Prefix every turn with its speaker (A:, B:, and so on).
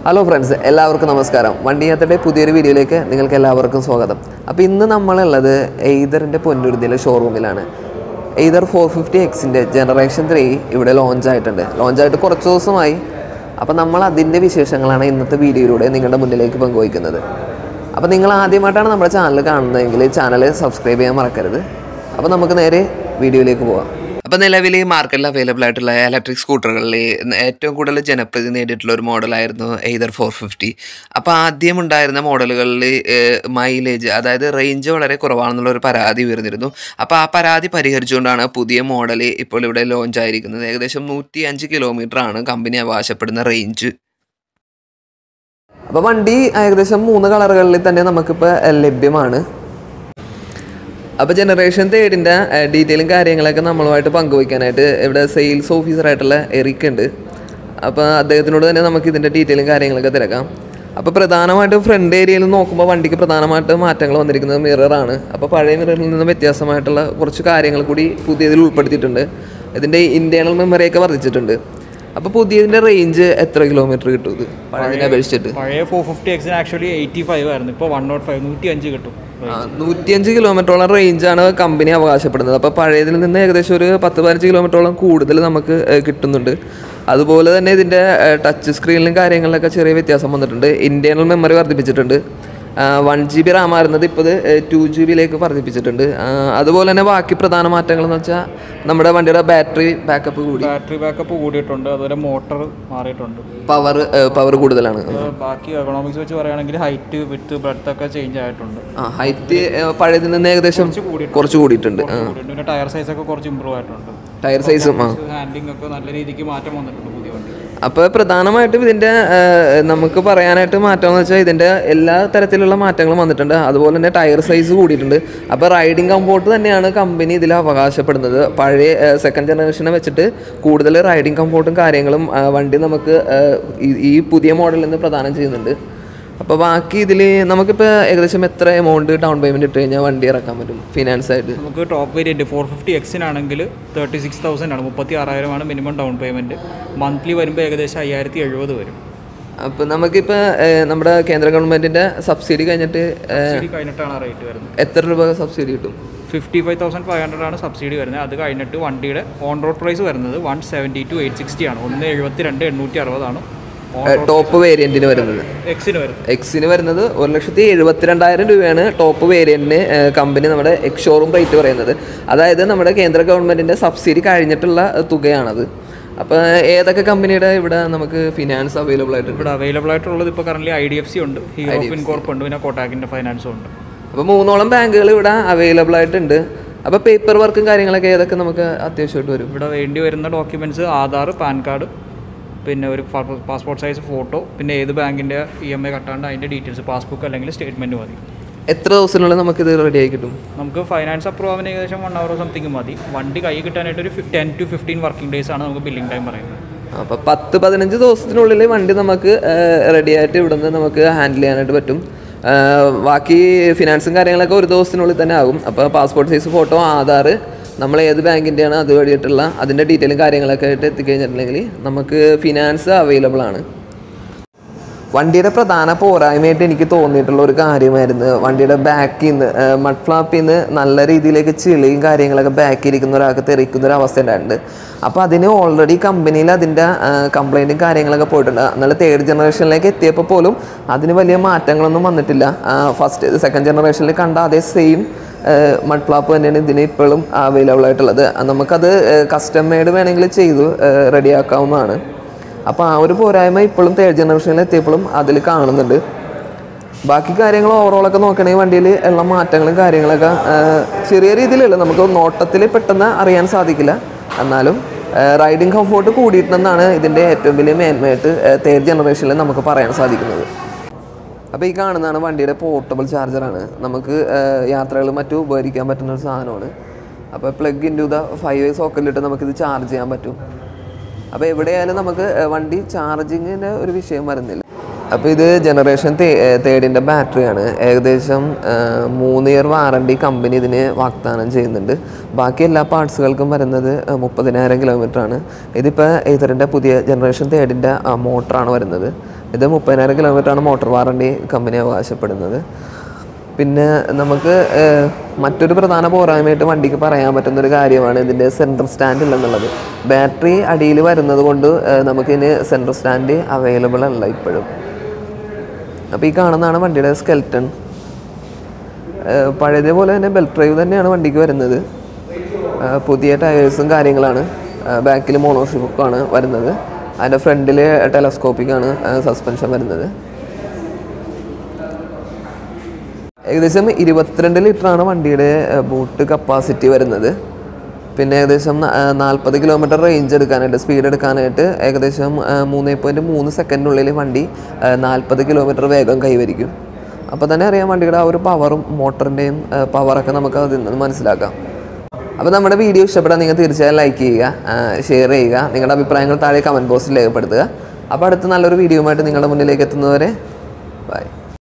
A: Hello friends, എല്ലാവർക്കും നമസ്കാരം. വണ്ടിയാത്രയുടെ പുതിയൊരു വീഡിയോയിലേക്ക് നിങ്ങൾക്ക് എല്ലാവർക്കും സ്വാഗതം. അപ്പോൾ ഇന്ന് നമ്മളുള്ളത് എയ്തറിന്റെ പൊന്നുരുതിയിലെ ഷോറൂമിലാണ്. എയ്തർ 450X ന്റെ ജനറേഷൻ 3 ഇവിടെ ലോഞ്ച് ആയിട്ടുണ്ട്. ലോഞ്ച് ആയിട്ട് കുറച്ച് ദിവസമായി. അപ്പോൾ നമ്മൾ അതിന്റെ വിശേഷങ്ങളാണ് ഇന്നത്തെ വീഡിയോയിലൂടെ നിങ്ങളുടെ മുന്നിലേക്ക് പങ്കുവയ്ക്കുന്നത്. അപ്പോൾ നിങ്ങൾ ആദ്യമായിട്ടാണ് നമ്മുടെ ചാനൽ കാണുന്നതെങ്കിൽ ചാനൽ സബ്സ്ക്രൈബ് ചെയ്യാൻ മറക്കരുത്. അപ്പോൾ നമുക്ക് നേരെ വീഡിയോയിലേക്ക് പോകാം. അപ്പോൾ നിലവിൽ ഈ മാർക്കറ്റിൽ അവൈലബിൾ ആയിട്ടുള്ള ഇലക്ട്രിക് സ്കൂട്ടറുകളിൽ ഏറ്റവും കൂടുതൽ ജനപ്രീതി നേടിയിട്ടുള്ള ഒരു മോഡലായിരുന്നു എയ്തർ 450. അപ്പോൾ ആദ്യം ഉണ്ടായിരുന്ന മോഡലുകളിൽ മൈലേജ്, അതായത് റേഞ്ച് വളരെ കുറവാണെന്നുള്ളൊരു പരാതി ഉയർന്നിരുന്നു. അപ്പോൾ ആ പരാതി പരിഹരിച്ചുകൊണ്ടാണ് പുതിയ മോഡൽ ഇപ്പോൾ ഇവിടെ ലോഞ്ച് ആയിരിക്കുന്നത്. ഏകദേശം 105 കിലോമീറ്ററാണ് കമ്പനി അവകാശപ്പെടുന്ന റേഞ്ച്. അപ്പോൾ വണ്ടി ഏകദേശം 3 കളറുകളിൽ തന്നെ നമുക്കിപ്പോൾ ലഭ്യമാണ്. അപ്പോൾ ജനറേഷൻ 3ന്റെ ഡീറ്റെയിലും കാര്യങ്ങളൊക്കെ നമ്മളുമായിട്ട് പങ്കുവയ്ക്കാനായിട്ട് ഇവിടെ സെയിൽസ് ഓഫീസറായിട്ടുള്ള എറിക് ഉണ്ട്. അപ്പോൾ അദ്ദേഹത്തിനോട് തന്നെ നമുക്ക് ഇതിൻ്റെ ഡീറ്റെയിലും കാര്യങ്ങളൊക്കെ തിരക്കാം. അപ്പോൾ പ്രധാനമായിട്ടും ഫ്രണ്ട് ഏരിയയിൽ നോക്കുമ്പോൾ വണ്ടിക്ക് പ്രധാനമായിട്ട് മാറ്റങ്ങൾ വന്നിരിക്കുന്നത് മിററാണ്. അപ്പോൾ പഴയ മിററിൽ നിന്ന് വ്യത്യാസമായിട്ടുള്ള കുറച്ച് കാര്യങ്ങൾ കൂടി പുതിയതിൽ ഉൾപ്പെടുത്തിയിട്ടുണ്ട്. ഇതിൻ്റെ ഇന്റേണൽ മെമ്മറിയൊക്കെ വർദ്ധിച്ചിട്ടുണ്ട്. അപ്പോൾ പുതിയതിൻ്റെ റേഞ്ച് എത്ര കിലോമീറ്റർ കിട്ടും? ഇത് പഴയതിനെ അപേക്ഷിച്ചിട്ട്
B: പഴയ 450X ആക്ച്വലി 85 ആയിരുന്നു, ഇപ്പോൾ 105 105 കിട്ടും.
A: 105 കിലോമീറ്ററോളം റേഞ്ചാണ് കമ്പനി അവകാശപ്പെടുന്നത്. അപ്പോൾ പഴയതിൽ നിന്ന് ഏകദേശം ഒരു 10-15 കിലോമീറ്ററോളം കൂടുതൽ നമുക്ക് കിട്ടുന്നുണ്ട്. അതുപോലെ തന്നെ ഇതിൻ്റെ ടച്ച് സ്ക്രീനിലും കാര്യങ്ങളിലൊക്കെ ചെറിയ വ്യത്യാസം വന്നിട്ടുണ്ട്. ഇന്റേണൽ മെമ്മറി വർദ്ധിപ്പിച്ചിട്ടുണ്ട്. 1 GB റാം ആയിരുന്നത് ഇപ്പോൾ 2 GB വർദ്ധിപ്പിച്ചിട്ടുണ്ട്. അതുപോലെ തന്നെ ബാക്കി പ്രധാന മാറ്റങ്ങൾ എന്ന് വെച്ചാൽ നമ്മുടെ വണ്ടിയുടെ ബാറ്ററി ബാക്കപ്പ്
B: കൂടിയിട്ടുണ്ട്. അതുപോലെ മോട്ടർ മാറിയിട്ടുണ്ട്.
A: പവർ കൂടുതലാണ്.
B: ബാക്കി എക്കണോമിക്സ് വെച്ച് പറയുകയാണെങ്കിൽ ഹൈറ്റ്, വിഡ്ത്ത്, ബ്രെഡ്ത്ത് ഒക്കെ ചേഞ്ച് ആയിട്ടുണ്ട്.
A: ഹൈറ്റ് പഴയതിൽ നിന്ന് ഏകദേശം കുറച്ച് കൂടിയിട്ടുണ്ട്.
B: പിന്നെ ടയർ സൈസ് ഒക്കെ കുറച്ച് ഇമ്പ്രൂവ് ആയിട്ടുണ്ട്.
A: ടയർ സൈസും
B: ഹാൻഡിലിംഗ് ഒക്കെ നല്ല രീതിക്ക് മാറ്റം വന്നിട്ടുണ്ട് പുതിയ വണ്ടി.
A: അപ്പോൾ പ്രധാനമായിട്ടും ഇതിൻ്റെ നമുക്ക് പറയാനായിട്ട് മാറ്റമെന്ന് വെച്ചാൽ ഇതിൻ്റെ എല്ലാ തരത്തിലുള്ള മാറ്റങ്ങളും വന്നിട്ടുണ്ട്. അതുപോലെ തന്നെ ടയർ സൈസ് കൂടിയിട്ടുണ്ട്. അപ്പോൾ റൈഡിങ് കംഫോർട്ട് തന്നെയാണ് കമ്പനി ഇതിൽ അവകാശപ്പെടുന്നത്. പഴയ സെക്കൻഡ് ജനറേഷനെ വെച്ചിട്ട് കൂടുതൽ റൈഡിങ് കംഫോർട്ടും കാര്യങ്ങളും വണ്ടി നമുക്ക് ഈ പുതിയ മോഡലിൽ നിന്ന് പ്രദാനം ചെയ്യുന്നുണ്ട്. അപ്പോൾ ബാക്കി ഇതിൽ നമുക്കിപ്പോൾ ഏകദേശം എത്ര എമൗണ്ട് ഡൗൺ പേയ്മെൻറ്റ് ഇട്ട് കഴിഞ്ഞാൽ വണ്ടി ഇറക്കാൻ പറ്റും ഫിനാൻസ് ആയിട്ട്?
B: നമുക്ക് ടോപ്പ് വേരിയൻറ്റ് 450X-നാണെങ്കിൽ 36,000 ആണ്, 36,000 മിനിമം ഡൗൺ പേയ്മെൻറ്റ്. മന്ത്ലി വരുമ്പോൾ ഏകദേശം 5,070 വരും.
A: അപ്പോൾ നമുക്കിപ്പോൾ നമ്മുടെ കേന്ദ്ര ഗവൺമെൻറ്റിൻ്റെ സബ്സിഡി
B: കഴിഞ്ഞിട്ടാണ് റേറ്റ് വരുന്നത്.
A: എത്ര രൂപ സബ്സിഡി കിട്ടും?
B: 55,500 ആണ് സബ്സിഡി വരുന്നത്. അത് കഴിഞ്ഞിട്ട് വണ്ടിയുടെ ഓൺ റോഡ് പ്രൈസ് വരുന്നത് 172,860 ആണ്. 172,860 ആണ്
A: ടോപ്പ് വേരിയന്റിന് വരുന്നത്. എക്സിന് വരുന്നത് 1,72,000 രൂപയാണ് ടോപ്പ് വേരിയന്റിന് കമ്പനി നമ്മുടെ എക്സ് ഷോറൂം റേറ്റ് പറയുന്നത്. അതായത് നമ്മുടെ കേന്ദ്ര ഗവൺമെന്റിന്റെ സബ്സിഡി കഴിഞ്ഞിട്ടുള്ള തുകയാണത്. അപ്പോൾ ഏതൊക്കെ കമ്പനിയുടെ ഇവിടെ നമുക്ക് ഫിനാൻസ് അവൈലബിൾ ആയിട്ട്?
B: ഇവിടെ അവൈലബിൾ ആയിട്ടുള്ളത് ഇപ്പോൾ കറന്റ് IDFC ഉണ്ട്, ഹീറോ ഫിൻകോർപ്പ് ഉണ്ട്, പിന്നെ കോട്ടാക്കിന്റെ ഫൈനാൻസും ഉണ്ട്.
A: അപ്പോൾ 3ഓളം ബാങ്കുകൾ ഇവിടെ അവൈലബിൾ ആയിട്ടുണ്ട്. അപ്പോൾ പേപ്പർ വർക്കും കാര്യങ്ങളൊക്കെ ഏതൊക്കെ നമുക്ക് അത്യാവശ്യമായിട്ട് വരും?
B: ഇവിടെ വേണ്ടി വരുന്ന ഡോക്യുമെന്റ്സ് ആധാർ, പാൻ കാർഡ്, പിന്നെ ഒരു പാസ്പോർട്ട് സൈസ് ഫോട്ടോ, പിന്നെ ഏത് ബാങ്കിൻ്റെ EMI കട്ടാണ്ട് അതിൻ്റെ ഡീറ്റെയിൽസ്, പാസ്ബുക്ക് അല്ലെങ്കിൽ സ്റ്റേറ്റ്മെൻറ്റ് മതി.
A: എത്ര ദിവസത്തിനുള്ളിൽ നമുക്കിത് റെഡി ആയി കിട്ടും?
B: നമുക്ക് ഫൈനാൻസ് അപ്രൂവ് ആവാൻ ഏകദേശം 1 hour സംതിങ് മതി. വണ്ടി കൈ കിട്ടാനായിട്ട് ഒരു 10 to 15 വർക്കിംഗ് ഡേയ്സ് ആണ് നമുക്ക് ബില്ലിംഗ് ടൈം പറയുന്നത്.
A: അപ്പോൾ 10-15 ദിവസത്തിനുള്ളിൽ വണ്ടി നമുക്ക് റെഡി ആയിട്ട് ഇവിടുന്ന് നമുക്ക് ഹാൻഡിൽ ചെയ്യാനായിട്ട് പറ്റും. ബാക്കി ഫിനാൻസും കാര്യങ്ങളൊക്കെ ഒരു ദിവസത്തിനുള്ളിൽ തന്നെ ആകും. അപ്പോൾ പാസ്പോർട്ട് സൈസ് ഫോട്ടോ, ആധാർ, നമ്മൾ ഏത് ബാങ്കിൻ്റെയാണ് അത് വഴിയിട്ടുള്ള അതിൻ്റെ ഡീറ്റെയിലും കാര്യങ്ങളൊക്കെ ആയിട്ട് എത്തിക്കഴിഞ്ഞിട്ടുണ്ടെങ്കിൽ നമുക്ക് ഫിനാൻസ് അവൈലബിൾ ആണ്. വണ്ടിയുടെ പ്രധാന പോരായ്മയായിട്ട് എനിക്ക് തോന്നിയിട്ടുള്ള ഒരു കാര്യമായിരുന്നു വണ്ടിയുടെ ബാക്കിൽ നിന്ന് മഡ് ഫ്ലാപ്പിൽ നിന്ന് നല്ല രീതിയിലേക്ക് ചെളിയും കാര്യങ്ങളൊക്കെ ബാക്കിൽ ഇരിക്കുന്ന ഒരാൾക്ക് തെറിക്കുന്ന ഒരു അവസ്ഥ ഉണ്ടായിട്ടുണ്ട്. അപ്പോൾ അതിന് ഓൾറെഡി കമ്പനിയിൽ അതിൻ്റെ കംപ്ലൈൻറ്റും കാര്യങ്ങളൊക്കെ പോയിട്ടുണ്ട്. എന്നാൽ 3rd ജനറേഷനിലേക്ക് എത്തിയപ്പോൾ പോലും അതിന് വലിയ മാറ്റങ്ങളൊന്നും വന്നിട്ടില്ല. സെക്കൻഡ് ജനറേഷനിൽ കണ്ട അതേ സെയിം മഡ് ഫ്ലാപ്പ് തന്നെയാണ് ഇതിന് ഇപ്പോഴും അവൈലബിൾ ആയിട്ടുള്ളത്. നമുക്കത് കസ്റ്റം മെയ്ഡ് വേണമെങ്കിൽ ചെയ്ത് റെഡിയാക്കാവുന്നതാണ്. അപ്പോൾ ആ ഒരു പോരായ്മ ഇപ്പോഴും 3rd ജനറേഷനിൽ എത്തിയപ്പോഴും അതിൽ കാണുന്നുണ്ട്. ബാക്കി കാര്യങ്ങൾ ഓവറോളൊക്കെ നോക്കുകയാണെങ്കിൽ വണ്ടിയിൽ ഉള്ള മാറ്റങ്ങളും കാര്യങ്ങളൊക്കെ ചെറിയ രീതിയിലുള്ള നമുക്ക് നോട്ടത്തിൽ പെട്ടെന്ന് അറിയാൻ സാധിക്കില്ല. എന്നാലും റൈഡിങ് കംഫോർട്ട് കൂടിയിട്ടുണ്ടെന്നാണ് ഇതിൻ്റെ ഏറ്റവും വലിയ മേന്മയായിട്ട് 3rd ജനറേഷനിൽ നമുക്ക് പറയാൻ സാധിക്കുന്നത്. അപ്പോൾ ഈ കാണുന്നതാണ് വണ്ടിയുടെ പോർട്ടബിൾ ചാർജറാണ്. നമുക്ക് യാത്രകൾ മറ്റും ഉപകരിക്കാൻ പറ്റുന്ന ഒരു സാധനമാണ്. അപ്പോൾ plug in to the 5-way സോക്കറ്റിലിട്ട് നമുക്കിത് ചാർജ് ചെയ്യാൻ പറ്റും. അപ്പോൾ എവിടെയായാലും നമുക്ക് വണ്ടി ചാർജിങ്ങിൻ്റെ ഒരു വിഷയം വരുന്നില്ല. അപ്പോൾ ഇത് ജനറേഷൻ 3ന്റെ ബാറ്ററിയാണ്. ഏകദേശം 3 ഇയർ വാറണ്ടി കമ്പനി ഇതിന് വാഗ്ദാനം ചെയ്യുന്നുണ്ട്. ബാക്കി എല്ലാ പാർട്സുകൾക്കും വരുന്നത് 30,000 കിലോമീറ്ററാണ്. ഇതിപ്പോൾ എയ്തറിൻ്റെ പുതിയ ജനറേഷൻ 3ന്റെ മോട്ടറാണ് വരുന്നത്. ഇത് 30,000 കിലോമീറ്ററാണ് മോട്ടോർ വാറണ്ടി കമ്പനി അവകാശപ്പെടുന്നത്. പിന്നെ നമുക്ക് മറ്റൊരു പ്രധാന പോരായ്മയായിട്ട് വണ്ടിക്ക് പറയാൻ പറ്റുന്നൊരു കാര്യമാണ് ഇതിൻ്റെ സെൻട്രൽ സ്റ്റാൻഡ് ഇല്ലെന്നുള്ളത്. ബാറ്ററി അടിയിൽ വരുന്നത് കൊണ്ട് നമുക്കിതിന് സെൻട്രൽ സ്റ്റാൻഡ് അവൈലബിൾ അല്ല ഇപ്പോഴും. അപ്പോൾ ഈ കാണുന്നതാണ് വണ്ടിയുടെ സ്കെൽറ്റൺ. പഴയതേപോലെ തന്നെ ബെൽറ്റ് ഡ്രൈവ് തന്നെയാണ് വണ്ടിക്ക് വരുന്നത്. പുതിയ ടയേഴ്സും കാര്യങ്ങളാണ്. ബാക്കിൽ മോണോഷോക്കാണ് വരുന്നത്. അതിൻ്റെ ഫ്രണ്ടിൽ ടെലസ്കോപ്പിക്കാണ് സസ്പെൻഷൻ വരുന്നത്. ഏകദേശം 22 ലിറ്ററാണ് വണ്ടിയുടെ ബൂട്ട് കപ്പാസിറ്റി വരുന്നത്. പിന്നെ ഏകദേശം 40 കിലോമീറ്റർ റേഞ്ച് എടുക്കാനായിട്ട്, സ്പീഡ് എടുക്കാനായിട്ട് ഏകദേശം 3.3 സെക്കൻഡിനുള്ളിൽ വണ്ടി 40 കിലോമീറ്റർ വേഗം കൈവരിക്കും. അപ്പോൾ തന്നെ അറിയാം വണ്ടിയുടെ ആ ഒരു പവറും മോട്ടറിൻ്റെയും പവറൊക്കെ നമുക്ക് അതിൽ നിന്ന് മനസ്സിലാക്കാം. അപ്പോൾ നമ്മുടെ വീഡിയോ ഇഷ്ടപ്പെട്ടാൽ നിങ്ങൾ തീർച്ചയായും ലൈക്ക് ചെയ്യുക, ഷെയർ ചെയ്യുക, നിങ്ങളുടെ അഭിപ്രായങ്ങൾ താഴെ കമൻറ്റ് ബോക്സിൽ രേഖപ്പെടുത്തുക. അപ്പോൾ അടുത്ത നല്ലൊരു വീഡിയോയുമായിട്ട് നിങ്ങളുടെ മുന്നിലേക്ക് എത്തുന്നവരെ ബൈ.